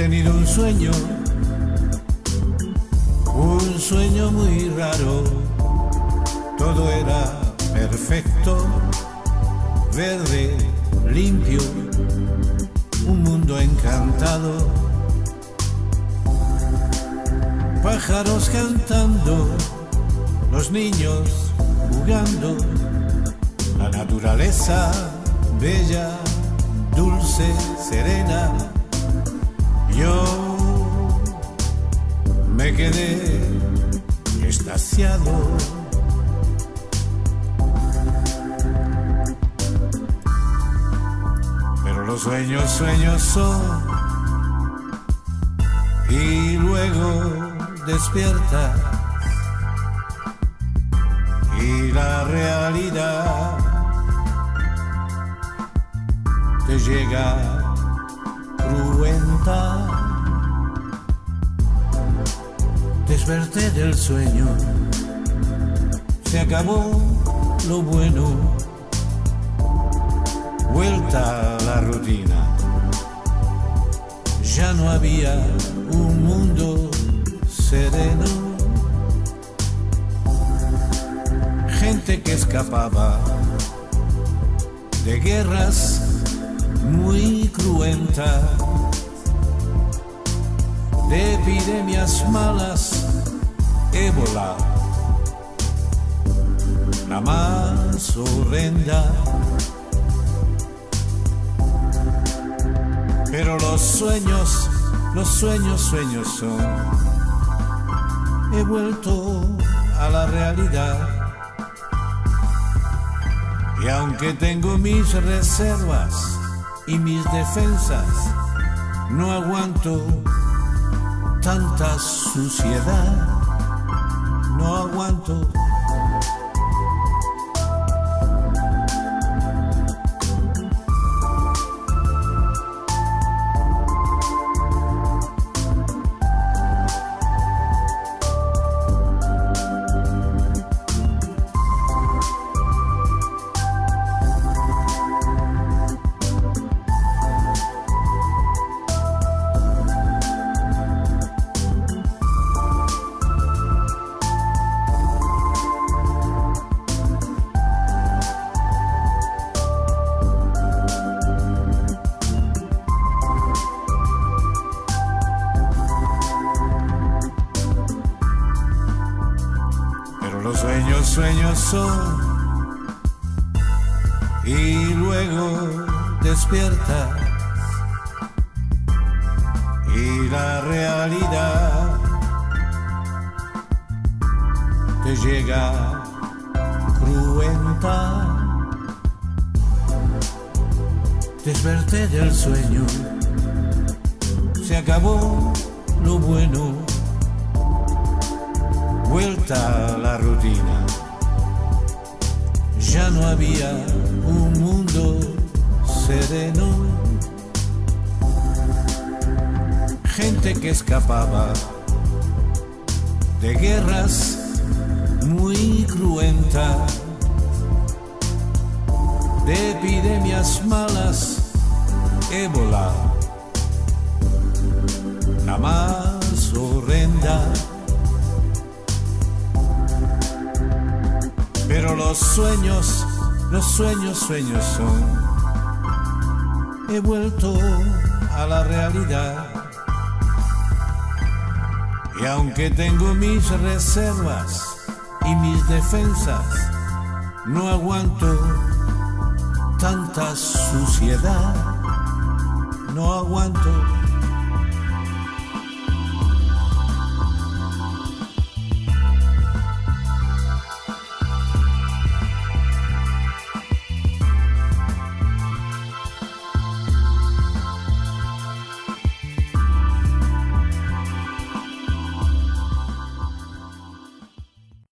tenido un sueño muy raro. Todo era perfecto, verde, limpio, un mundo encantado. Pájaros cantando, los niños jugando, la naturaleza bella, dulce, serena. Yo me quedé extasiado. Pero los sueños son, y luego despierta y la realidad te llega cruenta. Desperté del sueño, se acabó lo bueno, vuelta a la rutina. Ya no había un mundo sereno, gente que escapaba de guerras muy cruentas, de epidemias malas, ébola, la más horrenda. Pero los sueños son. He vuelto a la realidad, y aunque tengo mis reservas y mis defensas, no aguanto tanta suciedad, no aguanto. Los sueños son, y luego despiertas y la realidad te llega cruenta. Desperté del sueño, se acabó lo bueno, vuelta a la rutina. Ya no había un mundo sereno, gente que escapaba de guerras muy cruentas, de epidemias malas, ébola, la más horrenda. Pero los sueños son. He vuelto a la realidad, y aunque tengo mis reservas y mis defensas, no aguanto tanta suciedad, no aguanto.